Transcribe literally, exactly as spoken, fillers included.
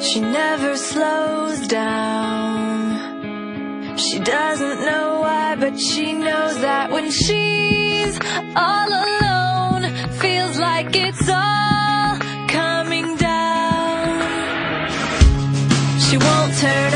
She never slows down. She doesn't know why, but she knows that when she's all alone, feels like it's all coming down. She won't turn